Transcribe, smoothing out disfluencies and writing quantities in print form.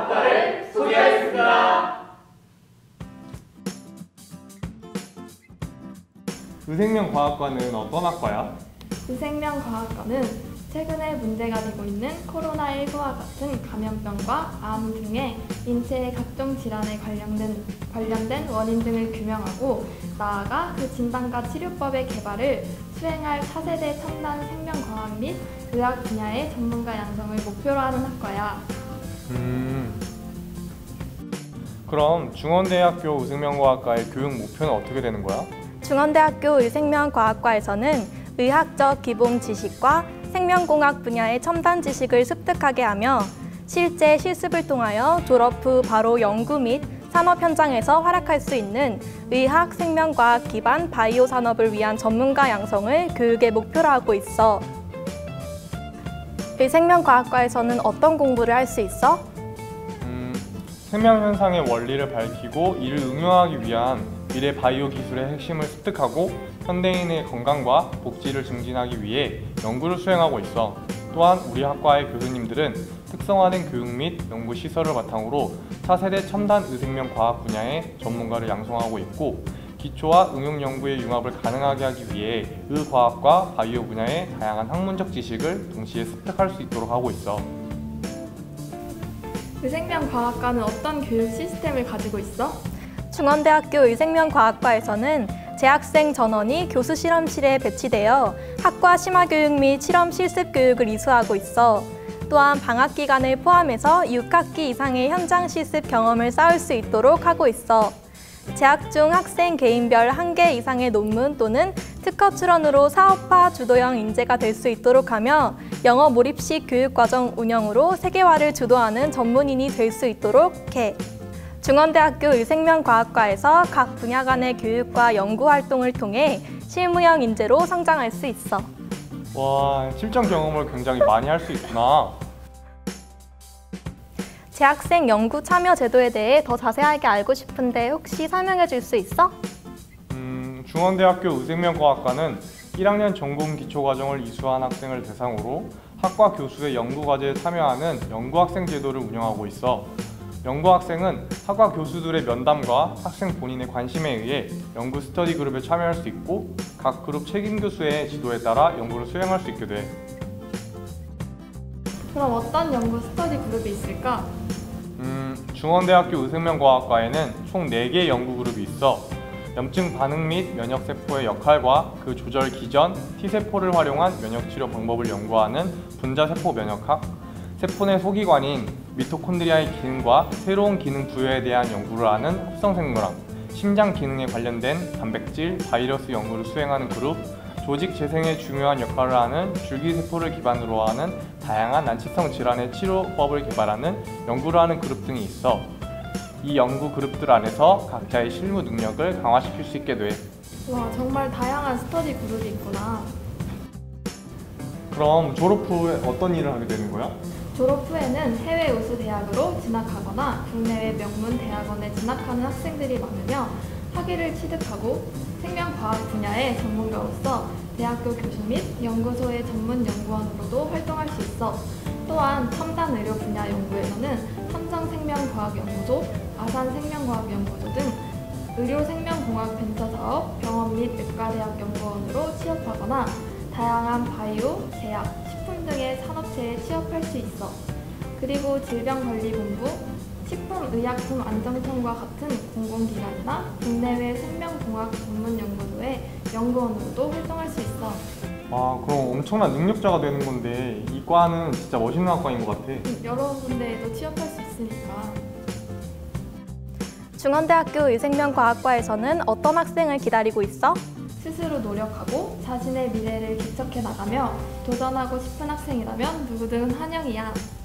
과학과를 소개하겠습니다. 의생명과학과는 어떤 학과야? 의생명과학과는 최근에 문제가 되고 있는 코로나19와 같은 감염병과 암 등의 인체의 각종 질환에 관련된 원인 등을 규명하고 나아가 그 진단과 치료법의 개발을 수행할 차세대 첨단 생명과학 및 의학 분야의 전문가 양성을 목표로 하는 학과야. 그럼 중원대학교 의생명과학과의 교육 목표는 어떻게 되는 거야? 중원대학교 의생명과학과에서는 의학적 기본 지식과 생명공학 분야의 첨단 지식을 습득하게 하며 실제 실습을 통하여 졸업 후 바로 연구 및 산업 현장에서 활약할 수 있는 의학, 생명과학 기반 바이오 산업을 위한 전문가 양성을 교육의 목표로 하고 있어. 의생명과학과에서는 어떤 공부를 할 수 있어? 생명현상의 원리를 밝히고 이를 응용하기 위한 미래 바이오 기술의 핵심을 습득하고 현대인의 건강과 복지를 증진하기 위해 연구를 수행하고 있어. 또한 우리 학과의 교수님들은 특성화된 교육 및 연구 시설을 바탕으로 차세대 첨단 의생명과학 분야의 전문가를 양성하고 있고 기초와 응용 연구의 융합을 가능하게 하기 위해 의과학과 바이오 분야의 다양한 학문적 지식을 동시에 습득할 수 있도록 하고 있어. 의생명과학과는 어떤 교육 시스템을 가지고 있어? 중원대학교 의생명과학과에서는 재학생 전원이 교수 실험실에 배치되어 학과 심화교육 및 실험 실습 교육을 이수하고 있어. 또한 방학 기간을 포함해서 6학기 이상의 현장 실습 경험을 쌓을 수 있도록 하고 있어. 재학 중 학생 개인별 1개 이상의 논문 또는 특허 출원으로 사업화 주도형 인재가 될 수 있도록 하며 영어 몰입식 교육과정 운영으로 세계화를 주도하는 전문인이 될 수 있도록 해. 중원대학교 의생명과학과에서 각 분야 간의 교육과 연구 활동을 통해 실무형 인재로 성장할 수 있어. 와, 실전 경험을 굉장히 많이 할 수 있구나. 재학생 연구 참여 제도에 대해 더 자세하게 알고 싶은데 혹시 설명해 줄 수 있어? 중원대학교 의생명과학과는 1학년 전공 기초과정을 이수한 학생을 대상으로 학과 교수의 연구과제에 참여하는 연구학생 제도를 운영하고 있어. 연구학생은 학과 교수들의 면담과 학생 본인의 관심에 의해 연구 스터디 그룹에 참여할 수 있고 각 그룹 책임 교수의 지도에 따라 연구를 수행할 수 있게 돼. 그럼 어떤 연구 스터디 그룹이 있을까? 중원대학교 의생명과학과에는 총 4개의 연구 그룹이 있어. 염증 반응 및 면역세포의 역할과 그 조절 기전, T세포를 활용한 면역치료 방법을 연구하는 분자세포 면역학, 세포 내 소기관인 미토콘드리아의 기능과 새로운 기능 부여에 대한 연구를 하는 합성생물학, 심장 기능에 관련된 단백질, 바이러스 연구를 수행하는 그룹, 조직 재생에 중요한 역할을 하는 줄기세포를 기반으로 하는 다양한 난치성 질환의 치료법을 개발하는 연구를 하는 그룹 등이 있어. 이 연구 그룹들 안에서 각자의 실무 능력을 강화시킬 수 있게 돼. 와, 정말 다양한 스터디 그룹이 있구나. 그럼 졸업 후에 어떤 일을 하게 되는 거야? 졸업 후에는 해외 우수 대학으로 진학하거나 국내외 명문 대학원에 진학하는 학생들이 많으며 학위를 취득하고 생명과학 분야의 전문가로서 대학교 교수 및 연구소의 전문 연구원으로도 활동할 수 있어. 또한 첨단 의료 분야 연구에서는 삼성생명과학연구소, 아산생명과학연구소 등 의료생명공학 벤처사업, 병원 및 의과대학 연구원으로 취업하거나 다양한 바이오, 제약, 식품 등의 산업체에 취업할 수 있어. 그리고 질병관리본부, 식품의약품안정청과 같은 공공기관이나 국내외 생명공학 전문연구소의 연구원으로도 활동할 수 있어. 아, 그럼 엄청난 능력자가 되는 건데 이 과는 진짜 멋있는 학과인 것 같아. 여러 군데에도 취업할 수 있으니까. 중원대학교 의생명과학과에서는 어떤 학생을 기다리고 있어? 스스로 노력하고 자신의 미래를 개척해 나가며 도전하고 싶은 학생이라면 누구든 환영이야.